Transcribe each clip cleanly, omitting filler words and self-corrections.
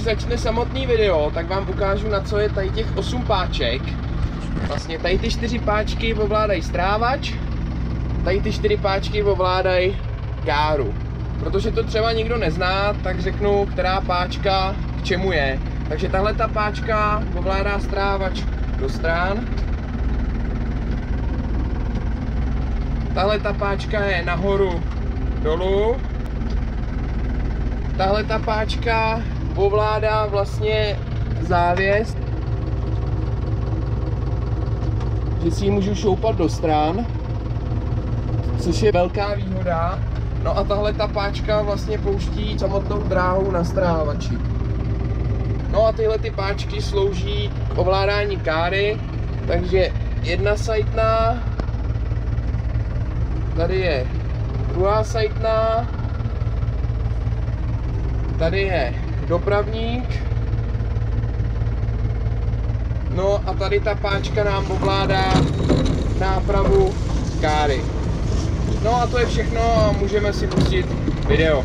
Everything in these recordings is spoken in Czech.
začne samotný video, tak vám ukážu, na co je tady těch 8 páček. Vlastně tady ty 4 páčky ovládají strávač, tady ty 4 páčky ovládají káru. Protože to třeba nikdo nezná, tak řeknu, která páčka k čemu je. Takže tahle ta páčka ovládá strávač do stran. Tahle ta páčka je nahoru, dolů. Tahle ta páčka ovládá vlastně závěs, že si ji můžu šoupat do stran, což je velká výhoda. No a tahle ta páčka vlastně pouští samotnou dráhu na strávači. No a tyhle ty páčky slouží k ovládání káry, takže jedna sajtná, tady je druhá sajtná, tady je dopravník, no a tady ta páčka nám ovládá nápravu káry. No a to je všechno a můžeme si pustit video.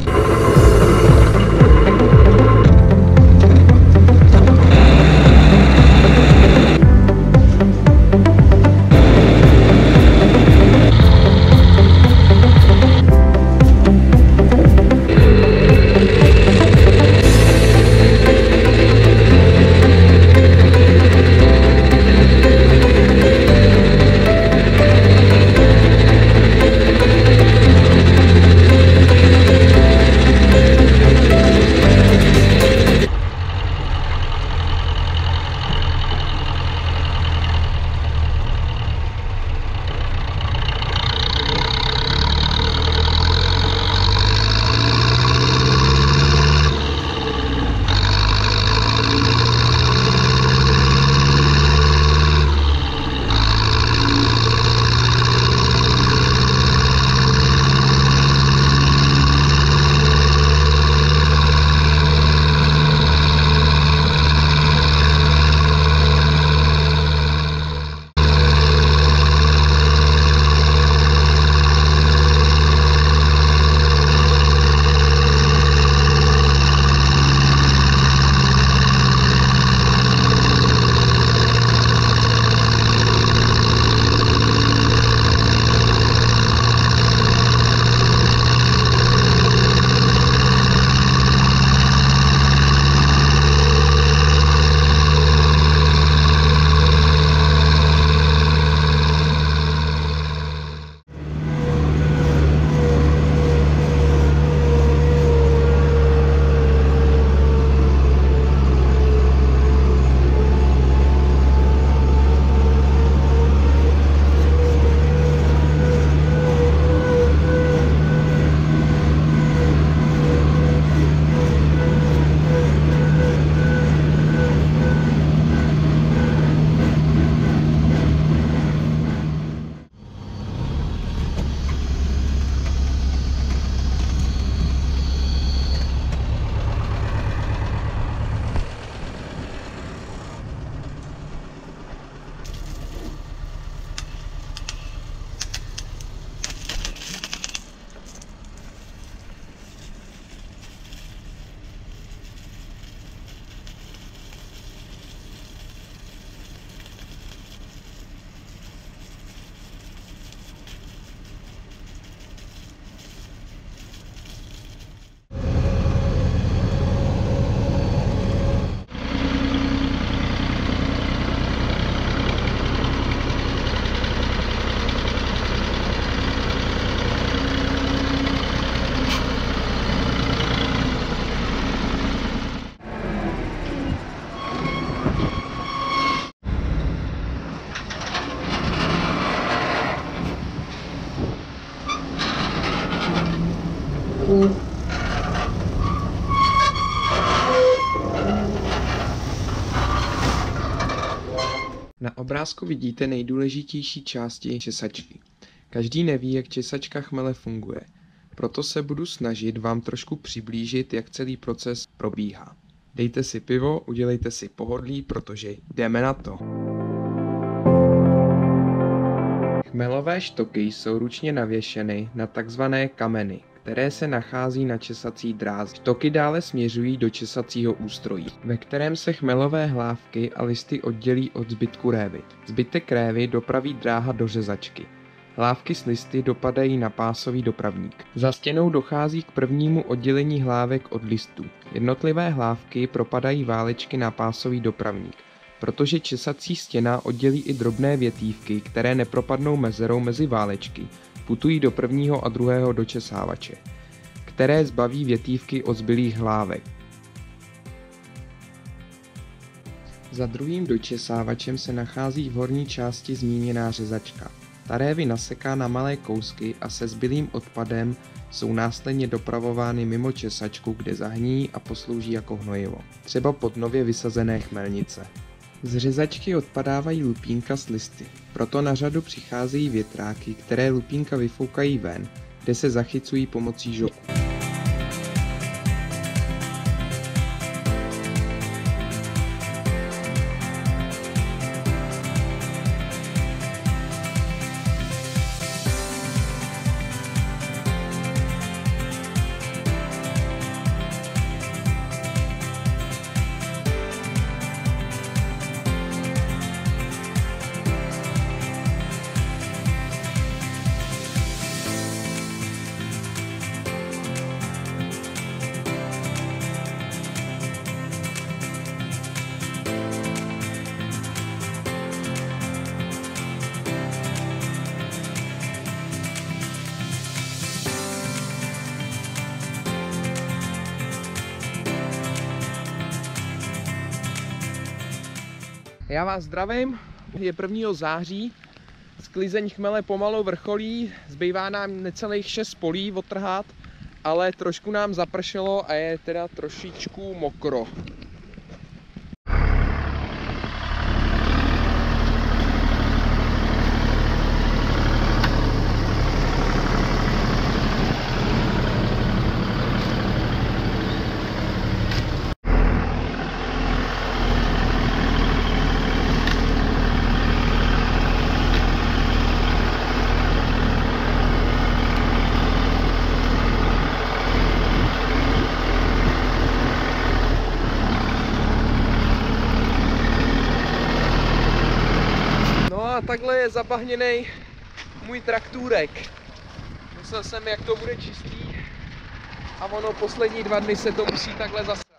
Na obrázku vidíte nejdůležitější části česačky. Každý neví, jak česačka chmele funguje. Proto se budu snažit vám trošku přiblížit, jak celý proces probíhá. Dejte si pivo, udělejte si pohodlí, protože jdeme na to. Chmelové štoky jsou ručně navěšeny na takzvané kameny, které se nachází na česací dráze. Toky dále směřují do česacího ústrojí, ve kterém se chmelové hlávky a listy oddělí od zbytku révy. Zbytek révy dopraví dráha do řezačky. Hlávky s listy dopadají na pásový dopravník. Za stěnou dochází k prvnímu oddělení hlávek od listů. Jednotlivé hlávky propadají válečky na pásový dopravník, protože česací stěna oddělí i drobné větívky, které nepropadnou mezerou mezi válečky, putují do prvního a druhého dočesávače, které zbaví větívky od zbylých hlávek. Za druhým dočesávačem se nachází v horní části zmíněná řezačka. Ta révy naseká na malé kousky a se zbylým odpadem jsou následně dopravovány mimo česačku, kde zahníjí a poslouží jako hnojivo, třeba pod nově vysazené chmelnice. Z řezačky odpadávají lupínka s listy, proto na řadu přicházejí větráky, které lupínka vyfoukají ven, kde se zachycují pomocí žoku. Já vás zdravím, je 1. září, sklizeň chmele pomalu vrcholí, zbývá nám necelých 6 polí otrhat, ale trošku nám zapršelo a je teda trošičku mokro. A takhle je zabahněný můj traktůrek. Myslel jsem, jak to bude čistý, a ono poslední 2 dny se to musí takhle zasrat.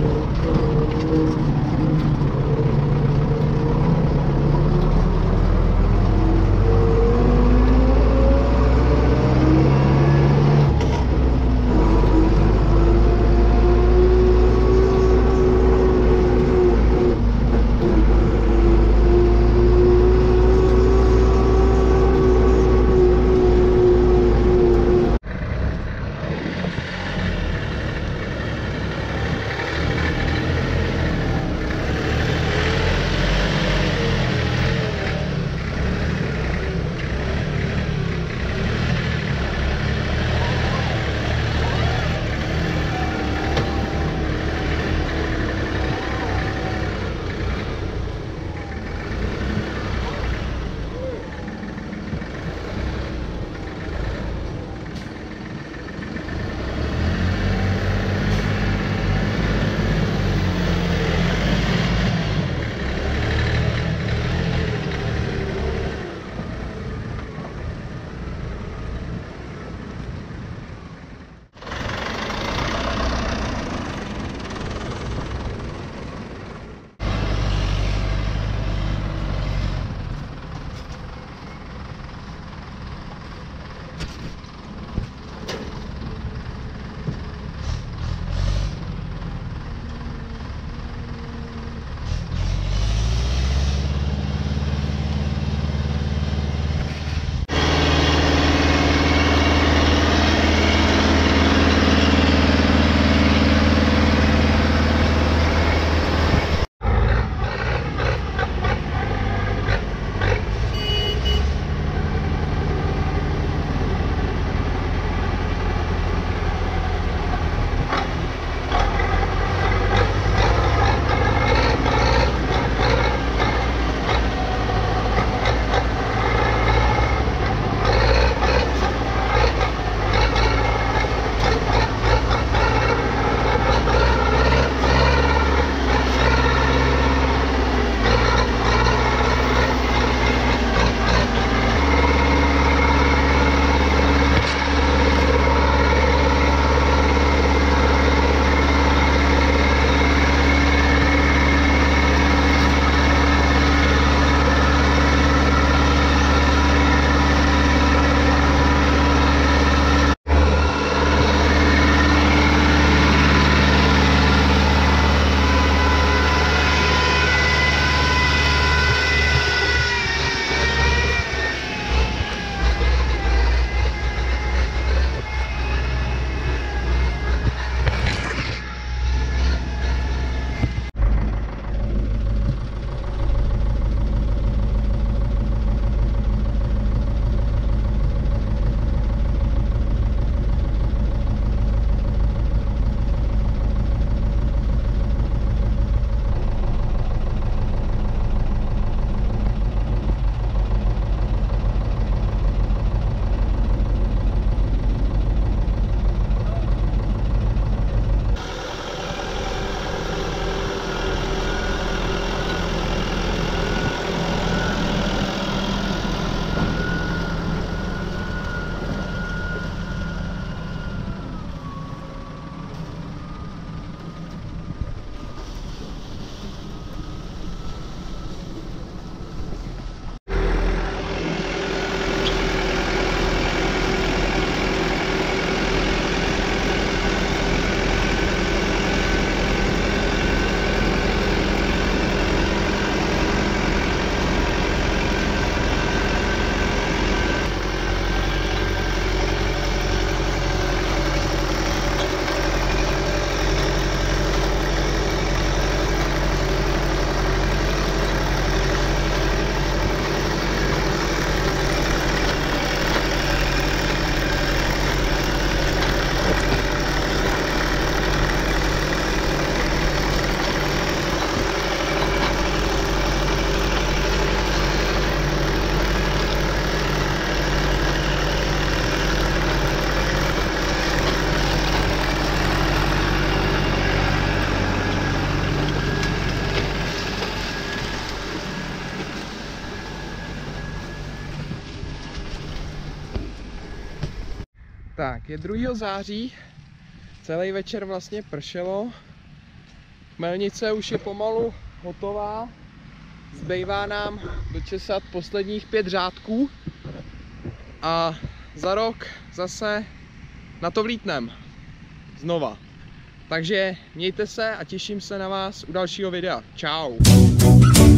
Tak, je 2. září, celý večer vlastně pršelo, Chmelnice už je pomalu hotová. Zbývá nám dočesat posledních 5 řádků a za rok zase na to vlítnem znova. Takže mějte se a těším se na vás u dalšího videa. Čau.